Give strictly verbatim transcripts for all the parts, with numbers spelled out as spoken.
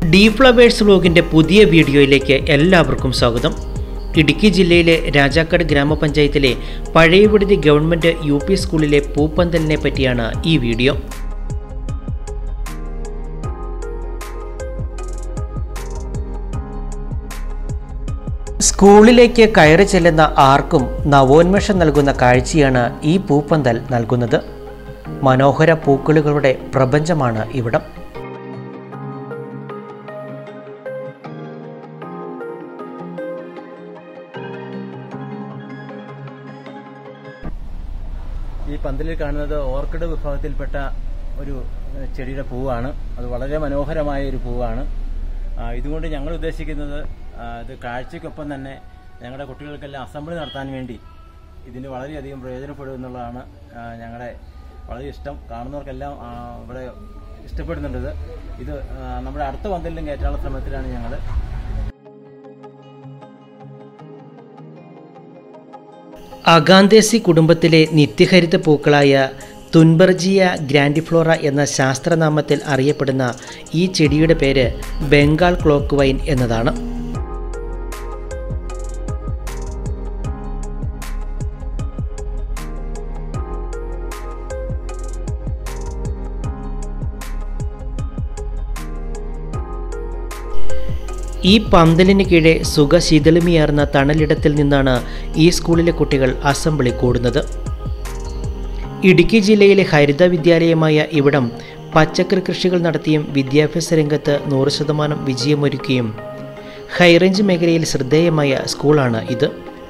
D flowers വ്ലോഗിൻ്റെ പുതിയ വീഡിയോയിലേക്ക് എല്ലാവർക്കും സ്വാഗതം. ഇടുക്കി ജില്ലയിലെ രാജാക്കാട് ഗ്രാമപഞ്ചായത്തിലെ പഴയവ ഗവൺമെൻറ് യു പി സ്കൂളിലെ പൂപ്പന്തലിനെ പറ്റിയാണ് ഈ വീഡിയോ. സ്കൂളിലേക്ക് കയറി ചെല്ലുന്ന ആർക്കും നവോന്മേഷം നൽകുന്ന കാഴ്ചയാണ് ഈ പൂപ്പന്തൽ നൽകുന്നത്. മനോഹര പൂക്കളുകളുടെ പ്രപഞ്ചമാണ് ഇവിടം. ഈ പന്തലിൽ കാണുന്നത് ഓർക്കിഡ് വിഭാഗത്തിൽപ്പെട്ട ഒരു ചെടിയുടെ പൂവാണ്. അത് വളരെ മനോഹരമായ ഒരു പൂവാണ്. ഇതുകൊണ്ട് ഞങ്ങൾ ഉദ്ദേശിക്കുന്നത് ഇത് കാഴ്ചയ്ക്കൊപ്പം തന്നെ ഞങ്ങളുടെ കുട്ടികൾക്കെല്ലാം അസംബ്ലി നടത്താൻ വേണ്ടി ഇതിന് വളരെയധികം പ്രയോജനപ്പെടും എന്നുള്ളതാണ് ഞങ്ങളുടെ വളരെ ഇഷ്ടം. കാണുന്നവർക്കെല്ലാം ഇവിടെ ഇഷ്ടപ്പെടുന്നുണ്ട്. ഇത് നമ്മുടെ അടുത്ത പന്തലിലും കയറ്റാനുള്ള ശ്രമത്തിലാണ് ഞങ്ങൾ. അഗാന്തേസി കുടുംബത്തിലെ നിത്യഹരിത പൂക്കളായ തുൻബർജിയ ഗ്രാൻഡിഫ്ലോറ എന്ന ശാസ്ത്രനാമത്തിൽ അറിയപ്പെടുന്ന ഈ ചെടിയുടെ പേര് ബംഗാൾ ക്ലോക്ക് വൈൻ എന്നതാണ്. ഈ പന്തലിന് കീഴെ സുഖശീതളിമയാർന്ന തണലിടത്തിൽ നിന്നാണ് ഈ സ്കൂളിലെ കുട്ടികൾ അസംബ്ലി കൂടുന്നത്. ഇടുക്കി ജില്ലയിലെ ഹരിത വിദ്യാലയമായ ഇവിടം പച്ചക്കറി കൃഷികൾ നടത്തിയും വിദ്യാഭ്യാസ രംഗത്ത് നൂറ് ശതമാനം വിജയമൊരുക്കിയും ഹൈറേഞ്ച് മേഖലയിൽ ശ്രദ്ധേയമായ സ്കൂളാണ് ഇത്.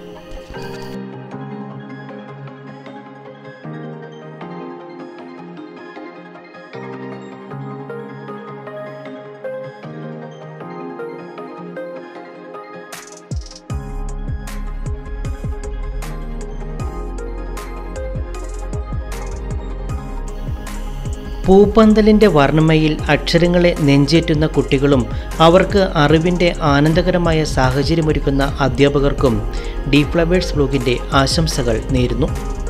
പൂപ്പന്തലിൻ്റെ വർണ്ണമയിൽ അക്ഷരങ്ങളെ നെഞ്ചേറ്റുന്ന കുട്ടികളും അവർക്ക് അറിവിൻ്റെ ആനന്ദകരമായ സാഹചര്യമൊരുക്കുന്ന അധ്യാപകർക്കും ഡി ഫ്ലവേഴ്സ് വ്ലോഗിൻ്റെ ആശംസകൾ നേരുന്നു.